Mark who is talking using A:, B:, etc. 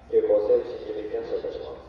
A: 有効整備士準備キャンセルいたします。